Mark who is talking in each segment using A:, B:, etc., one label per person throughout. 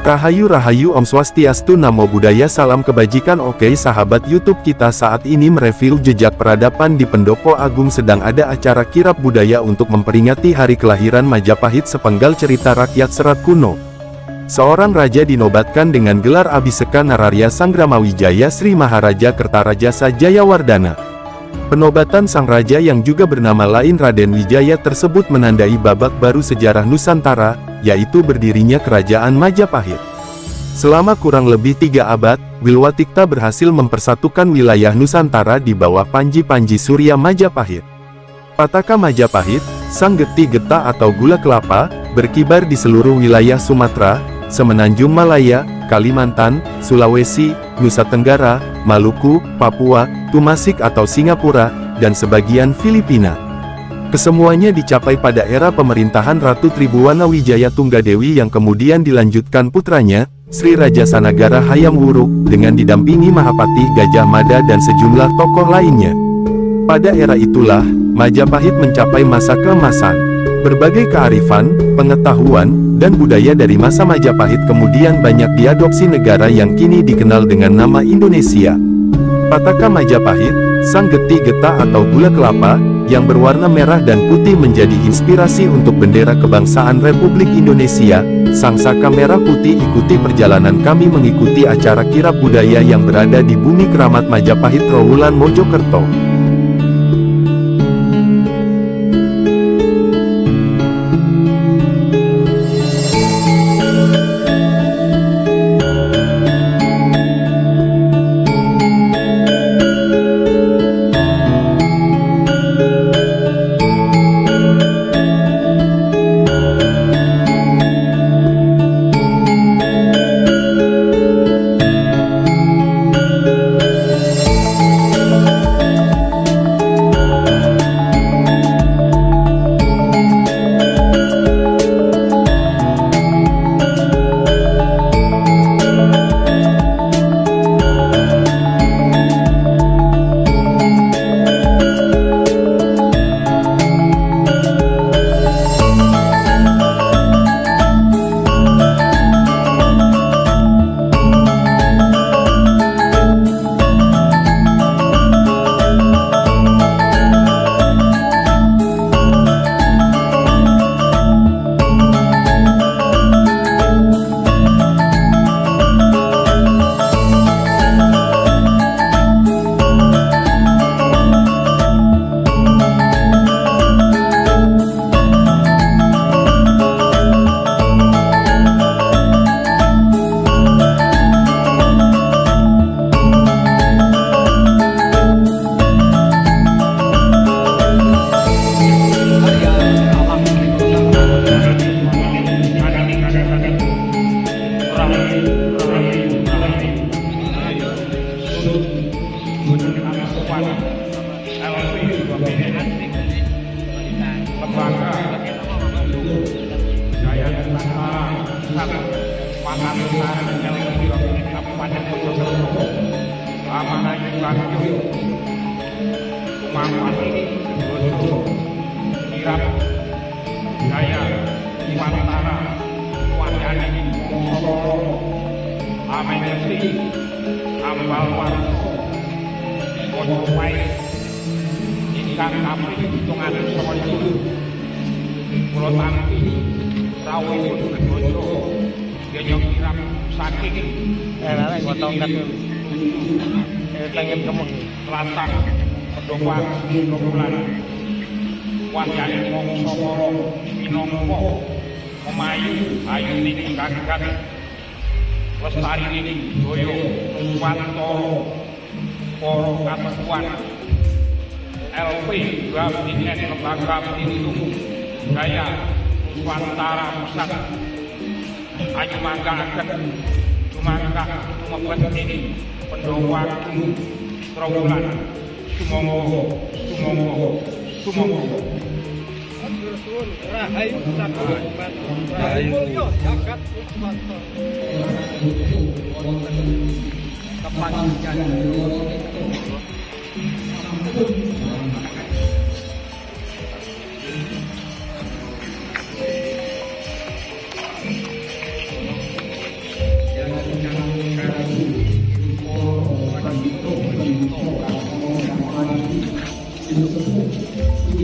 A: Rahayu Om Swastiastu Namo Buddhaya Salam Kebajikan. Oke sahabat YouTube, kita saat ini mereview jejak peradaban di Pendopo Agung. Sedang ada acara kirap budaya untuk memperingati hari kelahiran Majapahit. Sepenggal cerita rakyat serat kuno. Seorang raja dinobatkan dengan gelar Abhiseka Nararya Sangramawijaya Sri Maharaja Kertarajasa Jayawardana. Penobatan sang raja yang juga bernama lain Raden Wijaya tersebut menandai babak baru sejarah Nusantara, yaitu berdirinya Kerajaan Majapahit. Selama kurang lebih 3 abad, Wilwatikta berhasil mempersatukan wilayah Nusantara di bawah Panji Surya Majapahit. Pataka Majapahit, sang geti geta atau gula kelapa, berkibar di seluruh wilayah Sumatera, Semenanjung Malaya, Kalimantan, Sulawesi, Nusa Tenggara, Maluku, Papua, Tumasik atau Singapura, dan sebagian Filipina. Kesemuanya dicapai pada era pemerintahan Ratu Tribhuwana Wijaya Tunggadewi yang kemudian dilanjutkan putranya, Sri Raja Sanagara Hayam Wuruk, dengan didampingi Mahapati Gajah Mada dan sejumlah tokoh lainnya. Pada era itulah, Majapahit mencapai masa keemasan. Berbagai kearifan, pengetahuan, dan budaya dari masa Majapahit kemudian banyak diadopsi negara yang kini dikenal dengan nama Indonesia. Pataka Majapahit, sang geti geta atau gula kelapa, yang berwarna merah dan putih menjadi inspirasi untuk bendera kebangsaan Republik Indonesia. Sang Saka Merah Putih, ikuti perjalanan kami mengikuti acara kirap budaya yang berada di Bumi Keramat Majapahit, Trowulan, Mojokerto.
B: Latang, Pendopo Trowulan, Wahyani Mongso Minangka Memayu Ayu Nini Gagat Lestari Nini Doyo Wantoro Poro Katuan LP Gabinет Lembaga Pelindung Gaya Nusantara Pusat Ayu Mangga Agen Cumangka Tumebet Nini Pendopo Trowulan, Sumonggo. Rahayu Jagat Nuswanta. Kepanjangan.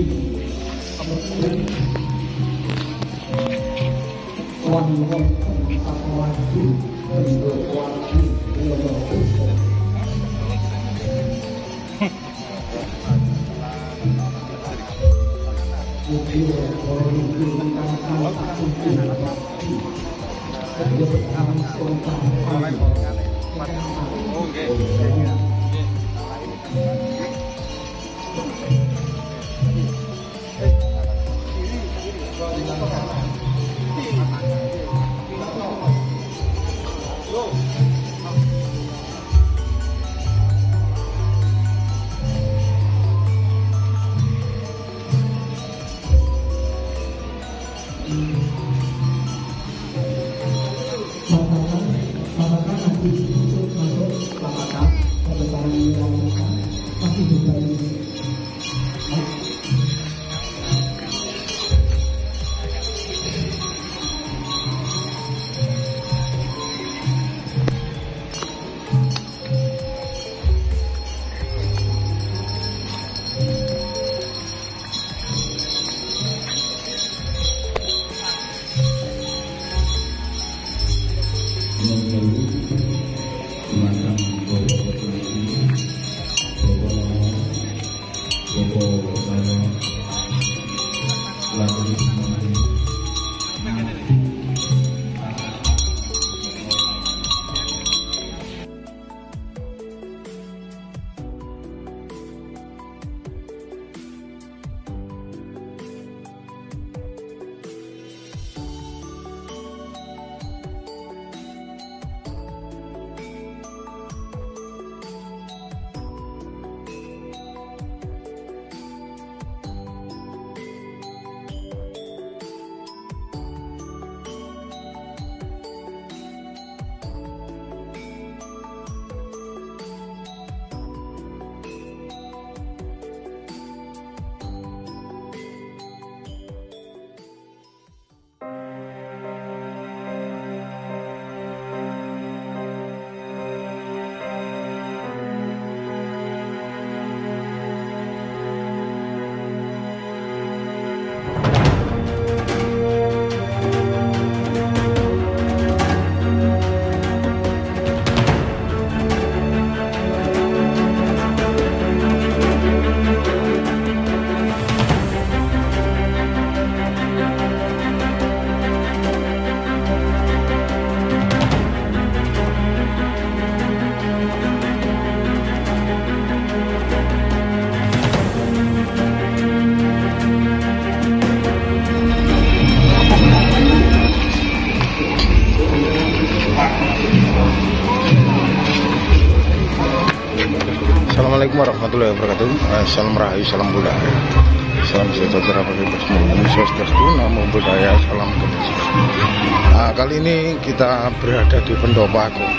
C: Assalamualaikum warahmatullahi wabarakatuh. Salam rahayu, salam budaya, salam sejahtera bagi kita semua. Swastiastu, namo buddhaya, salam kebajikan. Nah, kali ini kita berada di Pendopo Agung.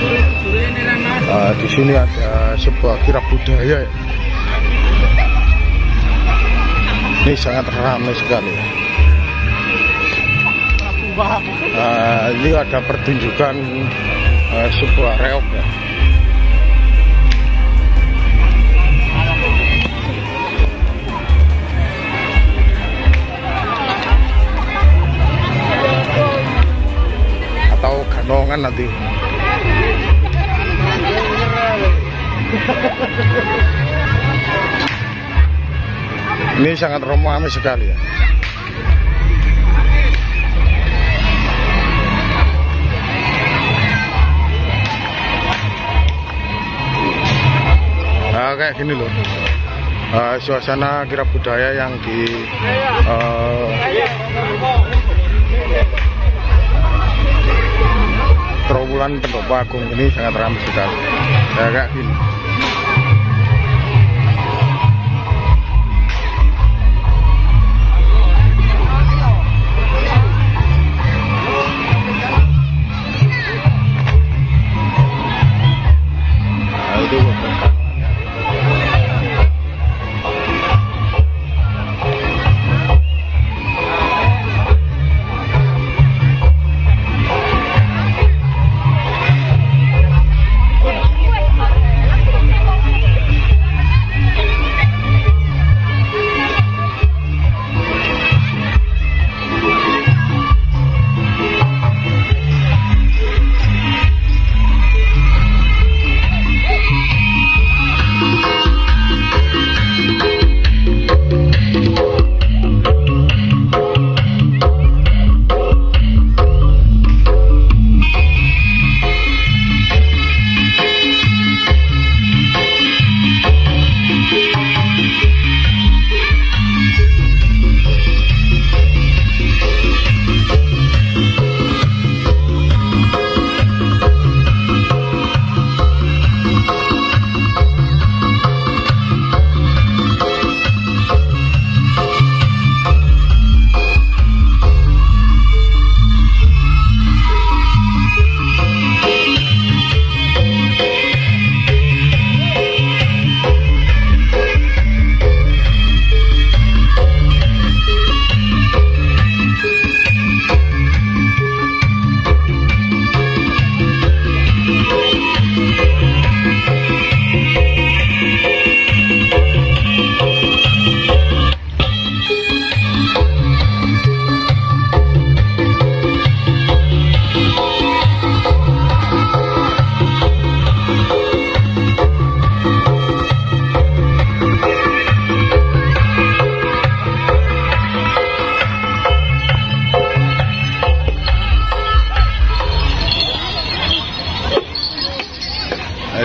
C: Di sini ada sebuah kirab budaya. Ini sangat ramai sekali. Ini ada pertunjukan sebuah reog ya. Atau ganongan nanti. Ini sangat ramai sekali ya. Kayak gini loh, suasana kirab budaya yang di Trawulan Pendopo Agung ini sangat ramai sekali. Kayak gini. Nah, itu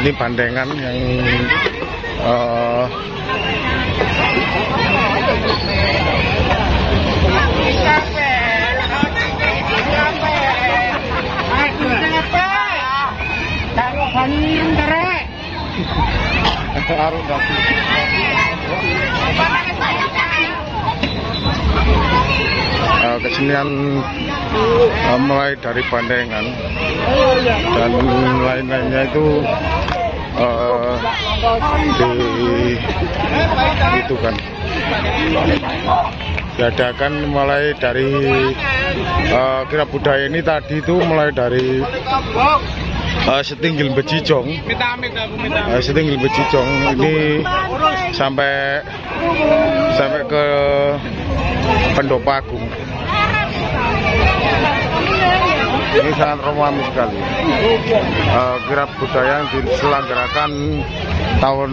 C: Ini bandengan yang kesenian mulai dari bandengan dan lain-lainnya itu diadakan mulai dari kirab budaya ini tadi itu mulai dari Setinggil Bejijong, Setinggil Bejijong ini sampai ke Pendopo Agung. Ini sangat romantis sekali. Kirab budaya yang diselenggarakan tahun